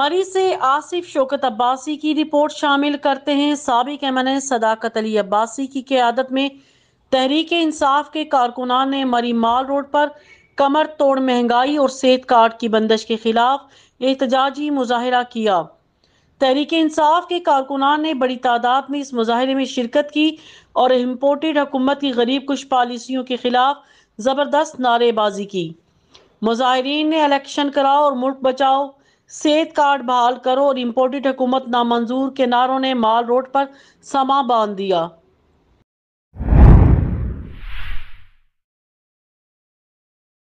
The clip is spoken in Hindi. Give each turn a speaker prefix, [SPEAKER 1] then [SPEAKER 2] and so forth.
[SPEAKER 1] मरी से आसिफ शौकत अब्बासी की रिपोर्ट शामिल करते हैं। साबिक MNA सदाकत अली अब्बासी की क़यादत में तहरीक-ए-इंसाफ के कारकुनान ने मरी माल रोड पर कमर तोड़ महंगाई और सेहत कार्ड की बंदिश के खिलाफ एहतजाजी मुजाहिरा किया। तहरीक-ए-इंसाफ के कारकुनान ने बड़ी तादाद में इस मुजाहिरे में शिरकत की और इम्पोर्टेड हुकूमत की गरीब कुश पॉलिसियों के खिलाफ ज़बरदस्त नारेबाजी की। मुजाहिरीन ने इलेक्शन कराओ और मुल्क बचाओ, सेहत कार्ड बहाल करो और इम्पोर्टेड हुकूमत नामंजूर के नारों ने माल रोड पर समा बांध दिया।